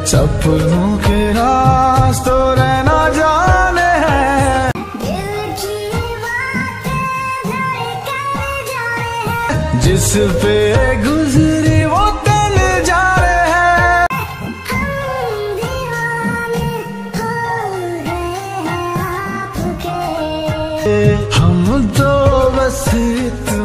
सपनों के रास्तों रहना जाने हैं, जिस पे गुजरी वो तन जा रहे हैं। हम तो बस